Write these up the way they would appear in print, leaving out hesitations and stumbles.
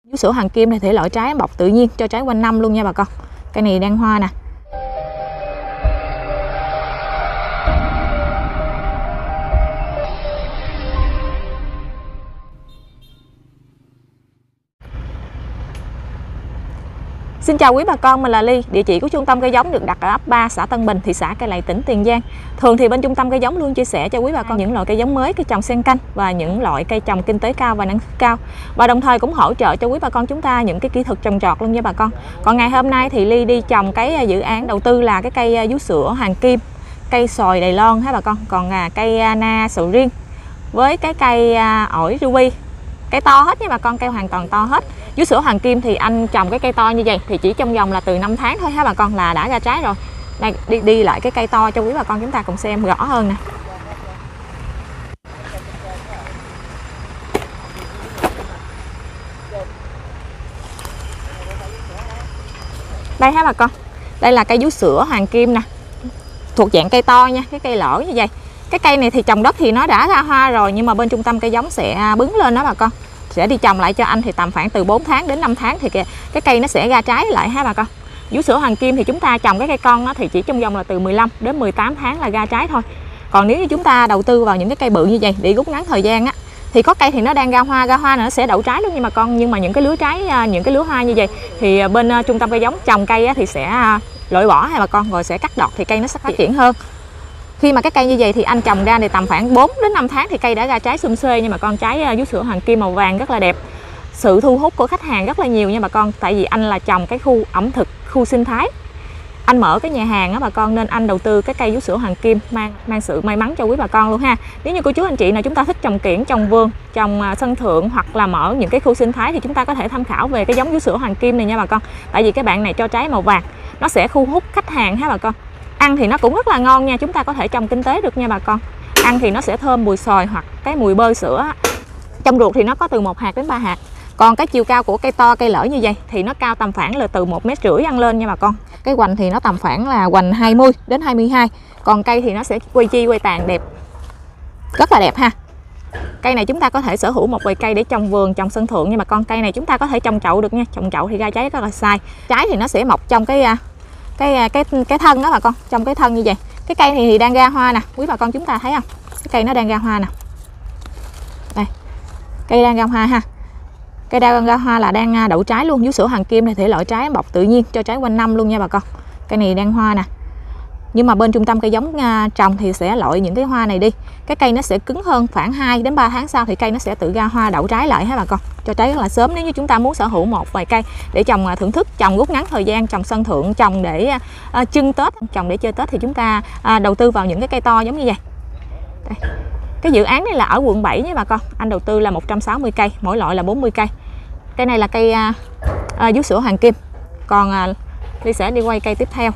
Vú sữa hoàng kim này thể loại trái bọc tự nhiên, cho trái quanh năm luôn nha bà con. Cây này đang hoa nè. Xin chào quý bà con, mình là Ly. Địa chỉ của trung tâm cây giống được đặt ở ấp 3, xã Tân Bình, thị xã Cai Lậy, tỉnh Tiền Giang. Thường thì bên trung tâm cây giống luôn chia sẻ cho quý bà con những loại cây giống mới, cây trồng xen canh và những loại cây trồng kinh tế cao và năng suất cao. Và đồng thời cũng hỗ trợ cho quý bà con chúng ta những cái kỹ thuật trồng trọt luôn nha bà con. Còn ngày hôm nay thì Ly đi trồng cái dự án đầu tư là cái cây vú sữa hoàng kim, cây xoài Đài Loan ha bà con. Còn cây na sầu riêng với cái cây ổi ruby. Cây to hết nha bà con, cây hoàn toàn to hết. Vú sữa hoàng kim thì anh trồng cái cây to như vậy thì chỉ trong vòng là từ 5 tháng thôi ha bà con là đã ra trái rồi. Đây, đi lại cái cây to cho quý bà con chúng ta cùng xem rõ hơn nè. Đây ha bà con. Đây là cây vú sữa hoàng kim nè. Thuộc dạng cây to nha, cái cây lỡ như vậy. Cái cây này thì trồng đất thì nó đã ra hoa rồi, nhưng mà bên trung tâm cây giống sẽ bứng lên đó bà con. Sẽ đi trồng lại cho anh thì tầm khoảng từ 4 tháng đến 5 tháng thì cái cây nó sẽ ra trái lại ha bà con. Vú sữa hoàng kim thì chúng ta trồng cái cây con nó thì chỉ trong vòng là từ 15 đến 18 tháng là ra trái thôi. Còn nếu như chúng ta đầu tư vào những cái cây bự như vậy để rút ngắn thời gian á, thì có cây thì nó đang ra hoa nó sẽ đậu trái luôn nha bà con. Nhưng mà những cái lứa trái, những cái lứa hoa như vậy thì bên trung tâm cây giống trồng cây á, thì sẽ loại bỏ ha bà con, rồi sẽ cắt đọt thì cây nó sẽ phát triển hơn. Khi mà cái cây như vậy thì anh trồng ra thì tầm khoảng 4 đến 5 tháng thì cây đã ra trái xum xuê, nhưng mà con trái vú sữa hoàng kim màu vàng rất là đẹp. Sự thu hút của khách hàng rất là nhiều nha bà con, tại vì anh là trồng cái khu ẩm thực, khu sinh thái. Anh mở cái nhà hàng đó bà con, nên anh đầu tư cái cây vú sữa hoàng kim mang sự may mắn cho quý bà con luôn ha. Nếu như cô chú anh chị nào chúng ta thích trồng kiểng, trồng vườn, trồng sân thượng hoặc là mở những cái khu sinh thái thì chúng ta có thể tham khảo về cái giống vú sữa hoàng kim này nha bà con. Tại vì cái bạn này cho trái màu vàng, nó sẽ thu hút khách hàng ha bà con. Ăn thì nó cũng rất là ngon nha, chúng ta có thể trồng kinh tế được nha bà con. Ăn thì nó sẽ thơm mùi xoài hoặc cái mùi bơ sữa. Trong ruột thì nó có từ 1 hạt đến 3 hạt. Còn cái chiều cao của cây to, cây lỡ như vậy thì nó cao tầm khoảng là từ 1,5 m ăn lên nha bà con. Cái hoành thì nó tầm khoảng là hoành 20 đến 22. Còn cây thì nó sẽ quay tàn đẹp. Rất là đẹp ha. Cây này chúng ta có thể sở hữu một vài cây để trồng vườn, trồng sân thượng, nhưng mà con cây này chúng ta có thể trồng chậu được nha. Trồng chậu thì ra trái rất là sai. Trái thì nó sẽ mọc trong cái thân đó bà con, trong cái thân như vậy. Cái cây này thì đang ra hoa nè, quý bà con chúng ta thấy không? Cái cây nó đang ra hoa nè. Đây. Cây đang ra hoa ha. Cây đang ra hoa là đang đậu trái luôn. Vú sữa hoàng kim này thể loại trái bọc tự nhiên, cho trái quanh năm luôn nha bà con. Cây này đang hoa nè. Nhưng mà bên trung tâm cây giống trồng thì sẽ loại những cái hoa này đi. Cái cây nó sẽ cứng hơn, khoảng 2 đến 3 tháng sau thì cây nó sẽ tự ra hoa đậu trái lại ha bà con. Cho trái rất là sớm. Nếu như chúng ta muốn sở hữu một vài cây để trồng thưởng thức, trồng rút ngắn thời gian, trồng sân thượng, trồng để trưng Tết, trồng để chơi Tết thì chúng ta đầu tư vào những cái cây to giống như vậy. Đây. Cái dự án này là ở quận 7 nha bà con. Anh đầu tư là 160 cây, mỗi loại là 40 cây. Cây này là cây vú sữa hoàng kim. Còn Ly sẽ đi quay cây tiếp theo.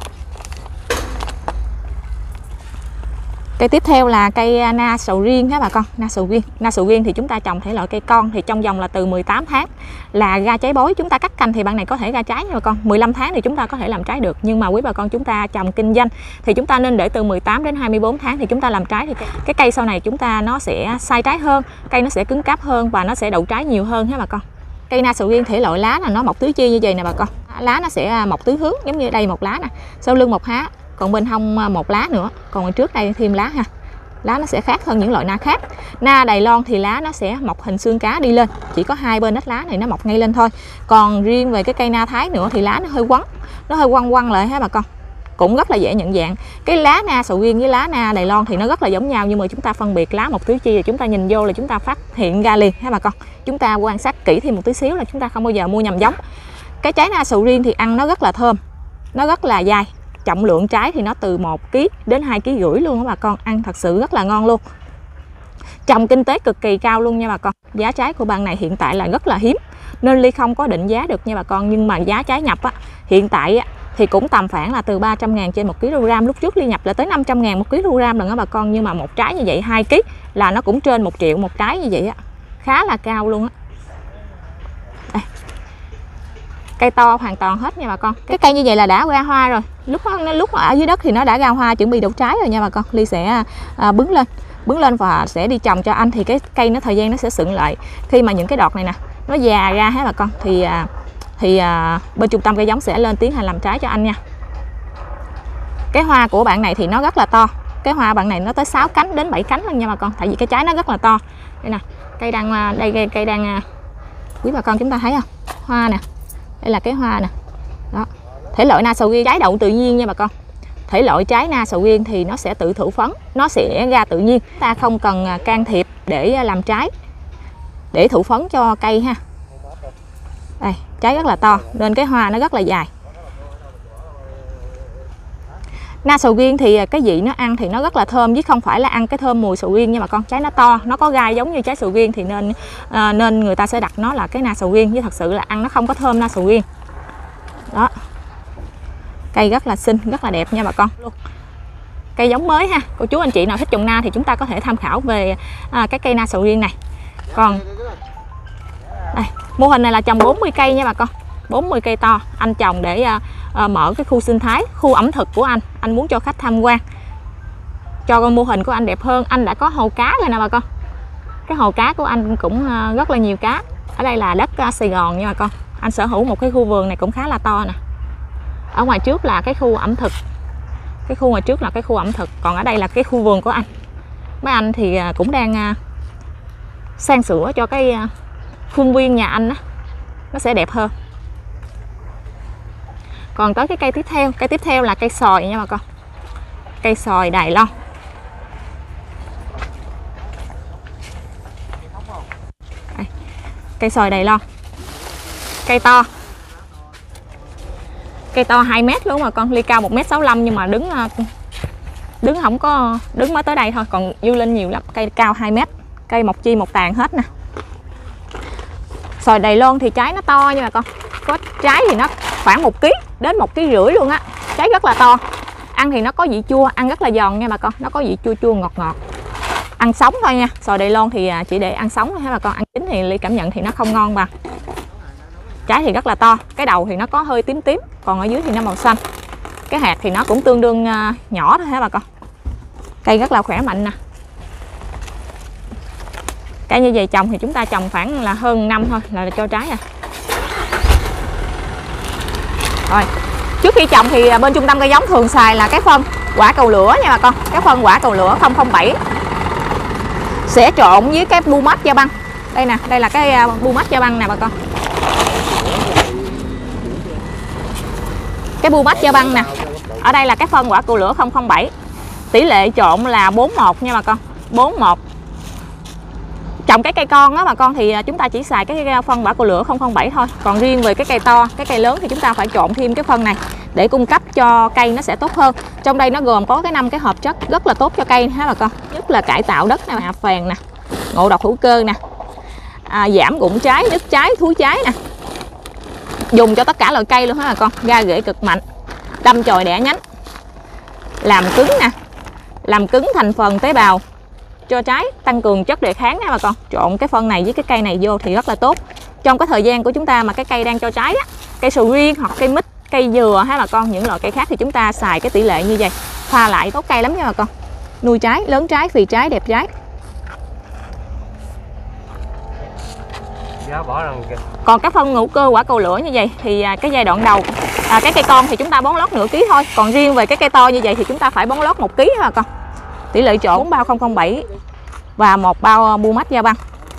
Cây tiếp theo là cây na sầu riêng ha bà con. Na sầu riêng thì chúng ta trồng thể loại cây con thì trong vòng là từ 18 tháng là ra trái bối. Chúng ta cắt cành thì bạn này có thể ra trái nha bà con. 15 tháng thì chúng ta có thể làm trái được. Nhưng mà quý bà con chúng ta trồng kinh doanh thì chúng ta nên để từ 18 đến 24 tháng thì chúng ta làm trái, thì cái cây sau này chúng ta nó sẽ sai trái hơn, cây nó sẽ cứng cáp hơn và nó sẽ đậu trái nhiều hơn ha bà con. Cây na sầu riêng thể loại lá là nó mọc tứ chi như vậy nè bà con. Lá nó sẽ mọc tứ hướng, giống như đây một lá nè, sau lưng một há, còn bên hông một lá nữa, còn ở trước đây thêm lá ha. Lá nó sẽ khác hơn những loại na khác. Na Đài Loan thì lá nó sẽ mọc hình xương cá đi lên, chỉ có hai bên đất lá này nó mọc ngay lên thôi. Còn riêng về cái cây na Thái nữa thì lá nó hơi quấn, nó hơi quăng lại ha bà con. Cũng rất là dễ nhận dạng. Cái lá na sầu riêng với lá na Đài Loan thì nó rất là giống nhau, nhưng mà chúng ta phân biệt lá một tứ chi là chúng ta nhìn vô là chúng ta phát hiện ra liền ha bà con. Chúng ta quan sát kỹ thêm một tí xíu là chúng ta không bao giờ mua nhầm giống. Cái trái na sầu riêng thì ăn nó rất là thơm, nó rất là dai. Trọng lượng trái thì nó từ 1 kg đến 2,5 kg luôn đó bà con, ăn thật sự rất là ngon luôn. Trồng kinh tế cực kỳ cao luôn nha bà con. Giá trái của bạn này hiện tại là rất là hiếm nên Ly không có định giá được nha bà con, nhưng mà giá trái nhập á, hiện tại á, thì cũng tầm khoảng là từ 300.000 trên 1 kg. Lúc trước Ly nhập là tới 500.000 1 kg lần đó bà con, nhưng mà một trái như vậy 2 kg là nó cũng trên 1 triệu một trái như vậy á, khá là cao luôn á. Đây. Cây to hoàn toàn hết nha bà con. Cái cây như vậy là đã ra hoa rồi. Lúc ở dưới đất thì nó đã ra hoa chuẩn bị đậu trái rồi nha bà con. Ly sẽ bứng lên và sẽ đi trồng cho anh thì cái cây nó thời gian nó sẽ sựng lại. Khi mà những cái đọt này nè, nó già ra ha bà con, thì bên trung tâm cây giống sẽ lên tiến hành làm trái cho anh nha. Cái hoa của bạn này thì nó rất là to, cái hoa bạn này nó tới 6 cánh đến 7 cánh luôn nha bà con, tại vì cái trái nó rất là to. Đây nè, cây đang đây, cây đang quý bà con chúng ta thấy không, hoa nè, đây là cái hoa nè đó. Thể loại na sầu riêng trái đậu tự nhiên nha bà con. Thể loại trái na sầu riêng thì nó sẽ tự thụ phấn, nó sẽ ra tự nhiên, ta không cần can thiệp để làm trái, để thụ phấn cho cây ha. Đây, trái rất là to nên cái hoa nó rất là dài. Na sầu riêng thì cái vị nó ăn thì nó rất là thơm, chứ không phải là ăn cái thơm mùi sầu riêng nha bà con. Trái nó to, nó có gai giống như trái sầu riêng thì nên người ta sẽ đặt nó là cái na sầu riêng, chứ thật sự là ăn nó không có thơm na sầu riêng. Đó. Cây rất là xinh, rất là đẹp nha bà con. Cây giống mới ha. Cô chú anh chị nào thích trồng na thì chúng ta có thể tham khảo về cái cây na sầu riêng này. Còn đây, mô hình này là trồng 40 cây nha bà con. 40 cây to, anh trồng để mở cái khu sinh thái, khu ẩm thực của anh muốn cho khách tham quan, cho con mô hình của anh đẹp hơn. Anh đã có hồ cá rồi nè bà con. Cái hồ cá của anh cũng rất là nhiều cá. Ở đây là đất Sài Gòn nha bà con. Anh sở hữu một cái khu vườn này cũng khá là to nè. Ở ngoài trước là cái khu ẩm thực, cái khu ngoài trước là cái khu ẩm thực, còn ở đây là cái khu vườn của anh. Mấy anh thì cũng đang sang sửa cho cái khuôn viên nhà anh á, nó sẽ đẹp hơn. Còn tới cái cây tiếp theo là cây xoài nha bà con. Cây xoài Đài Loan. Đây, cây xoài Đài Loan. Cây to. Cây to 2 mét luôn mà con, ly cao 1m65 nhưng mà đứng không có, đứng mới tới đây thôi, còn dư lên nhiều lắm. Cây cao 2 mét, cây một chi một tàn hết nè. Xoài Đài Loan thì trái nó to nha bà con. Có trái thì nó khoảng 1 kg đến 1,5 kg luôn á. Trái rất là to. Ăn thì nó có vị chua, ăn rất là giòn nha bà con. Nó có vị chua chua ngọt ngọt. Ăn sống thôi nha. Xoài Đài Loan thì chỉ để ăn sống thôi ha bà con. Ăn chín thì Ly cảm nhận thì nó không ngon bằng. Trái thì rất là to. Cái đầu thì nó có hơi tím tím, còn ở dưới thì nó màu xanh. Cái hạt thì nó cũng tương đương nhỏ thôi ha bà con. Cây rất là khỏe mạnh nè. Cây như vậy trồng thì chúng ta trồng khoảng là hơn năm thôi là cho trái à. Rồi, trước khi trồng thì bên trung tâm cây giống thường xài là cái phân quả cầu lửa nha bà con. Cái phân quả cầu lửa 007 sẽ trộn với cái Pumax da băng. Đây nè, đây là cái Pumax da băng nè bà con. Cái Pumax da băng nè. Ở đây là cái phân quả cầu lửa 007. Tỷ lệ trộn là 41 nha bà con. 41. Trồng cái cây con á bà con thì chúng ta chỉ xài cái phân quả cầu lửa 007 thôi. Còn riêng về cái cây to, cái cây lớn thì chúng ta phải trộn thêm cái phân này để cung cấp cho cây nó sẽ tốt hơn. Trong đây nó gồm có cái 5 cái hợp chất rất là tốt cho cây ha bà con. Nhất là cải tạo đất nè, hạ phèn nè, ngộ độc hữu cơ nè, giảm rụng trái, đứt trái, thúi trái nè. Dùng cho tất cả loại cây luôn ha bà con. Ra rễ cực mạnh, đâm chồi đẻ nhánh, làm cứng nè, làm cứng thành phần tế bào cho trái, tăng cường chất đề kháng nha bà con. Trộn cái phân này với cái cây này vô thì rất là tốt. Trong cái thời gian của chúng ta mà cái cây đang cho trái á, cây sầu riêng hoặc cây mít, cây dừa ha bà con, những loại cây khác thì chúng ta xài cái tỷ lệ như vậy, pha lại tốt cây lắm nha bà con. Nuôi trái, lớn trái, phì trái, đẹp trái. Còn các phân hữu cơ quả cầu lửa như vậy thì cái giai đoạn đầu cái cây con thì chúng ta bón lót nửa ký thôi. Còn riêng về cái cây to như vậy thì chúng ta phải bón lót 1 kg ha bà con. Tỷ lệ trộn 4 bao 007 và 1 bao Pumax da băng.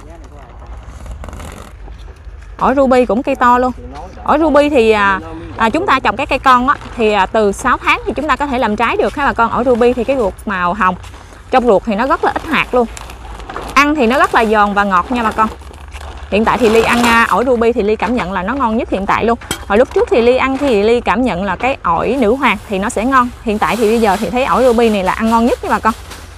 Ổi ruby cũng cây to luôn. Ổi ruby thì chúng ta trồng cái cây con á, thì từ 6 tháng thì chúng ta có thể làm trái được ha bà con. Ổi ruby thì cái ruột màu hồng, trong ruột thì nó rất là ít hạt luôn. Ăn thì nó rất là giòn và ngọt nha bà con. Hiện tại thì Ly ăn ổi ruby thì Ly cảm nhận là nó ngon nhất hiện tại luôn. Hồi lúc trước thì Ly ăn thì Ly cảm nhận là cái ổi nữ hoàng thì nó sẽ ngon. Hiện tại thì bây giờ thì thấy ổi ruby này là ăn ngon nhất nha bà con.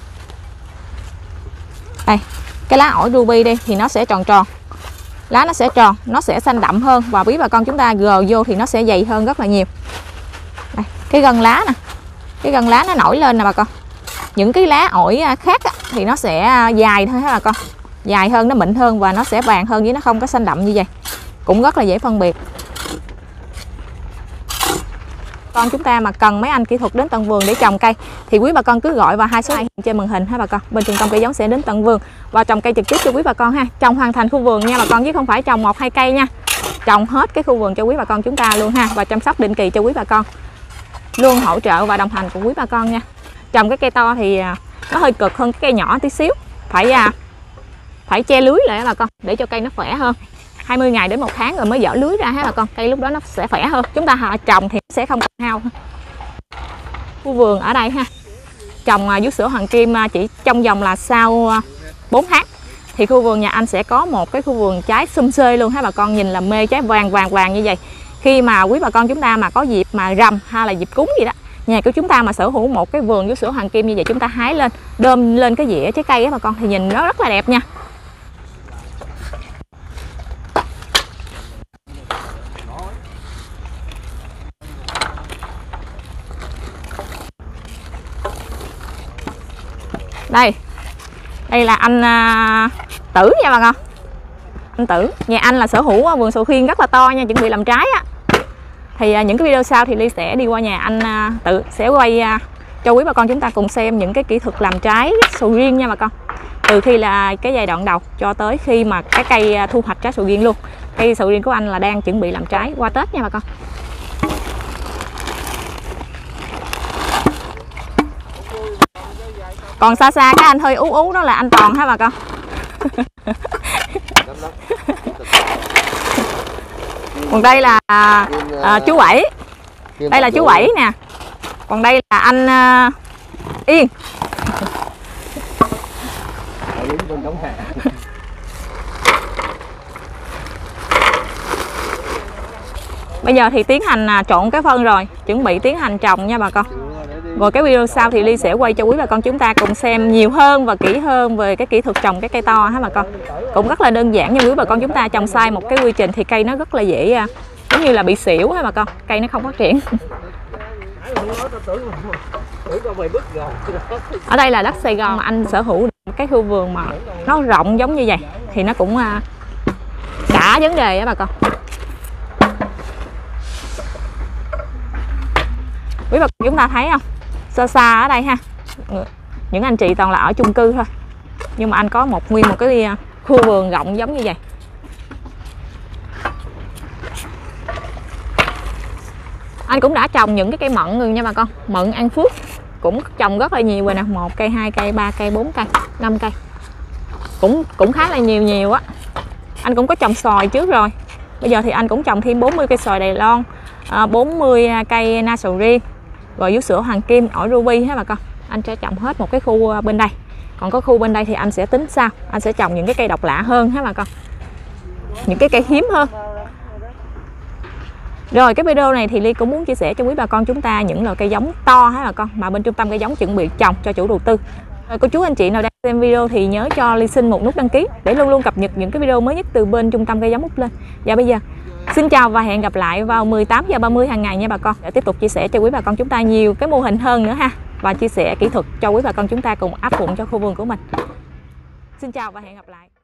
Đây, cái lá ổi ruby đây thì nó sẽ tròn tròn. Lá nó sẽ tròn, nó sẽ xanh đậm hơn. Và quý bà con chúng ta gờ vô thì nó sẽ dày hơn rất là nhiều. Đây, cái gân lá nè. Cái gân lá nó nổi lên nè bà con. Những cái lá ổi khác á, thì nó sẽ dài thôi ha bà con. Dài hơn, nó mịn hơn và nó sẽ vàng hơn, với nó không có xanh đậm như vậy. Cũng rất là dễ phân biệt. Con chúng ta mà cần mấy anh kỹ thuật đến tận vườn để trồng cây thì quý bà con cứ gọi vào 2 số hiện trên màn hình ha bà con. Bên trung tâm cây giống sẽ đến tận vườn và trồng cây trực tiếp cho quý bà con ha. Trồng hoàn thành khu vườn nha bà con, chứ không phải trồng 1-2 cây nha. Trồng hết cái khu vườn cho quý bà con chúng ta luôn ha, và chăm sóc định kỳ cho quý bà con. Luôn hỗ trợ và đồng hành cùng quý bà con nha. Trồng cái cây to thì nó hơi cực hơn cái cây nhỏ tí xíu. Phải che lưới lại bà con để cho cây nó khỏe hơn. 20 ngày đến 1 tháng rồi mới dỡ lưới ra ha bà con. Cây lúc đó nó sẽ khỏe hơn. Chúng ta trồng thì sẽ không cần hao. Khu vườn ở đây ha. Trồng vú sữa hoàng kim chỉ trong vòng là sau 4 tháng thì khu vườn nhà anh sẽ có một cái khu vườn trái xum xê luôn ha bà con. Nhìn là mê, trái vàng như vậy. Khi mà quý bà con chúng ta mà có dịp mà rằm hay là dịp cúng gì đó, nhà của chúng ta mà sở hữu một cái vườn vú sữa hoàng kim như vậy, chúng ta hái lên đơm lên cái dĩa trái cây á bà con, thì nhìn nó rất là đẹp nha. Đây là anh Tử nha bà con. Anh Tử, nhà anh là sở hữu vườn sầu riêng rất là to nha, chuẩn bị làm trái á. Thì những cái video sau thì Ly sẽ đi qua nhà anh Tử, sẽ quay cho quý bà con chúng ta cùng xem những cái kỹ thuật làm trái sầu riêng nha bà con. Từ khi là cái giai đoạn đầu cho tới khi mà cái cây thu hoạch trái sầu riêng luôn. Cây sầu riêng của anh là đang chuẩn bị làm trái qua Tết nha bà con. Còn xa xa cái anh hơi ú đó là anh Toàn ha bà con. Còn đây là chú Bảy. Đây là chú Bảy nè. Còn đây là anh Yên. Bây giờ thì tiến hành trộn cái phân rồi, chuẩn bị tiến hành trồng nha bà con. Rồi cái video sau thì Ly sẽ quay cho quý bà con chúng ta cùng xem nhiều hơn và kỹ hơn về cái kỹ thuật trồng cái cây to ha bà con. Cũng rất là đơn giản, nhưng quý bà con chúng ta trồng sai một cái quy trình thì cây nó rất là dễ giống như là bị xỉu ha bà con, cây nó không phát triển. Ở đây là đất Sài Gòn mà anh sở hữu cái khu vườn mà nó rộng giống như vậy thì nó cũng đã vấn đề á bà con. Quý bà con chúng ta thấy không, xa xa ở đây ha, những anh chị toàn là ở chung cư thôi, nhưng mà anh có nguyên một cái khu vườn rộng giống như vậy. Anh cũng đã trồng những cái cây mận rồi nha bà con. Mận An Phước cũng trồng rất là nhiều rồi nè, 1 cây, 2 cây, 3 cây, 4 cây, 5 cây, cũng khá là nhiều á. Anh cũng có trồng xoài trước rồi. Bây giờ thì anh cũng trồng thêm 40 cây xoài Đài Loan, 40 cây na sầu riêng, rồi vú sữa hoàng kim, ổi ruby ha bà con. Anh sẽ trồng hết một cái khu bên đây. Còn có khu bên đây thì anh sẽ tính sau, anh sẽ trồng những cái cây độc lạ hơn ha bà con, những cái cây hiếm hơn. Rồi cái video này thì Ly cũng muốn chia sẻ cho quý bà con chúng ta những loại cây giống to ha bà con, mà bên trung tâm cây giống chuẩn bị trồng cho chủ đầu tư. Rồi cô chú anh chị nào đang xem video thì nhớ cho Ly xin một nút đăng ký để luôn luôn cập nhật những cái video mới nhất từ bên trung tâm cây giống úp lên. Và bây giờ xin chào và hẹn gặp lại vào 18h30 hàng ngày nha bà con, để tiếp tục chia sẻ cho quý bà con chúng ta nhiều cái mô hình hơn nữa ha, và chia sẻ kỹ thuật cho quý bà con chúng ta cùng áp dụng cho khu vườn của mình. Xin chào và hẹn gặp lại.